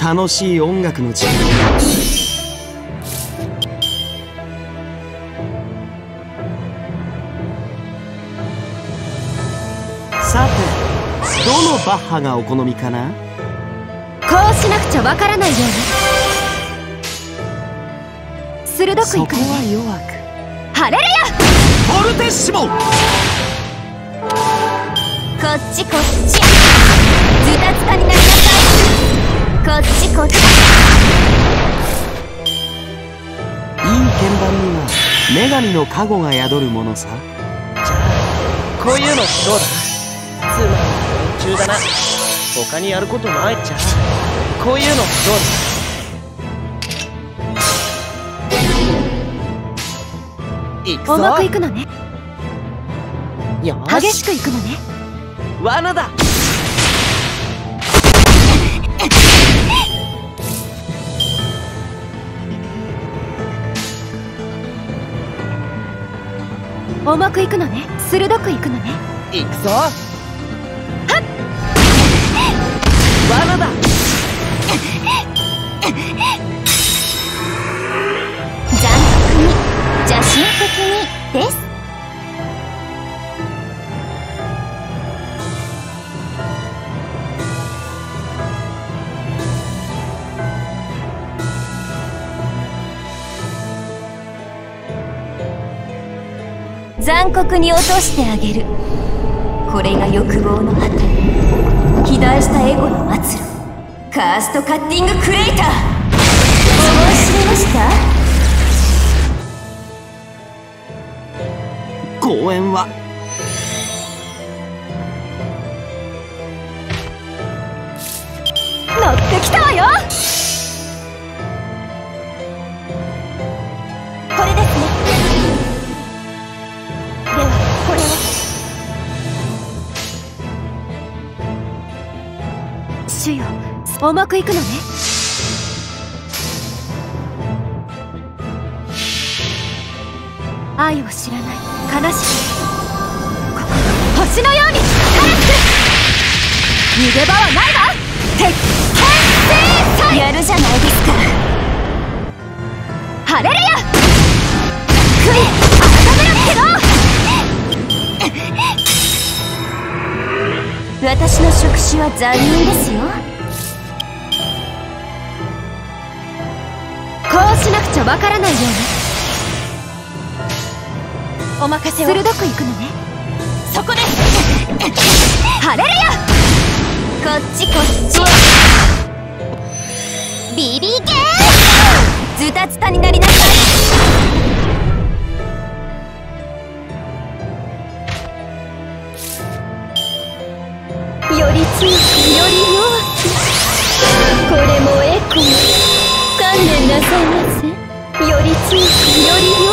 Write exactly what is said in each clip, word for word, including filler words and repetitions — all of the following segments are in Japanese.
楽しい音楽の時間。さて、どのバッハがお好みかな？ こうしなくちゃわからないように鋭くいくのね。そこは弱く。ハレルヤ！ フォルテッシモ！ こっちこっち。ズタズタになりなさい。こっちこっち。 いい鍵盤には女神の加護が宿るものさ。 じゃあこういうのどうだ？つまんない連中だな。他にやることないっちゃ。こういうのどうだ？行くぞ。 うまくいくのね。 よし、 激しくいくのね。 罠だ。 重くいくのね。鋭くいくのね。 行くぞ。はっ、罠だ。 残酷に邪神的にです。残酷に落としてあげる。これが欲望の果て、肥大したエゴの末路、カーストカッティングクレーター。思い知りました？ 公演は乗ってきたわよ。これですね。ではこれを。主よ、重くいくのね。愛を知らない悲しみ、ここ星のように晴れつく。逃げ場はないわ。鉄拳制裁やるじゃないですか。ハレルヤ！悔い改めろっての！私の触手は残忍ですよ。こうしなくちゃわからないように。お任せを。鋭くいくのね。そこです。ハレルヤ！こっちこっち。ビビゲー！ズタズタになりなさい。より強くより弱く。これもエコー。観念なさいませ。より強くより弱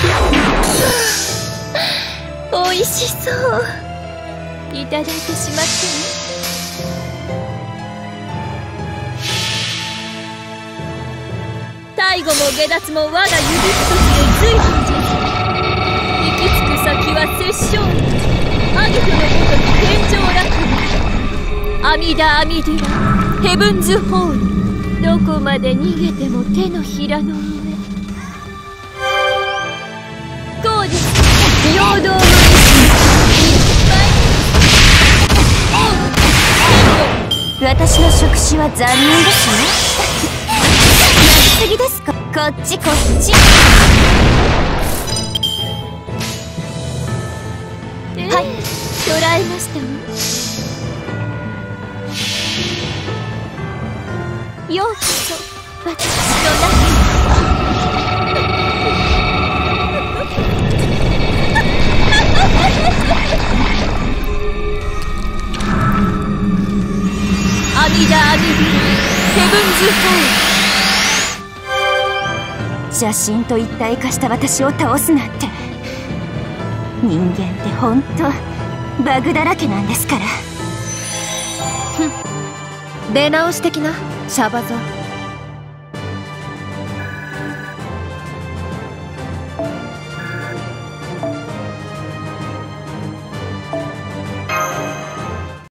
く。おいしそう。いただいてしまってね。最後も下脱も我が指一つで随分じゃ。行き着く先は殺生。アギトのごとく天井楽に。阿弥陀阿弥陀ヘブンズホール。どこまで逃げても手のひらの上。こうです。平等の意志私の触手は残忍ですよ。やりすぎですか。こっちこっち。はい、捕らえましたわ。ようこそ私の中に。阿弥陀阿弥陀ヘブンズホール。邪神と一体化した私を倒すなんて。人間ってほんとバグだらけなんですから。ふん、出直し的なシャバゾ。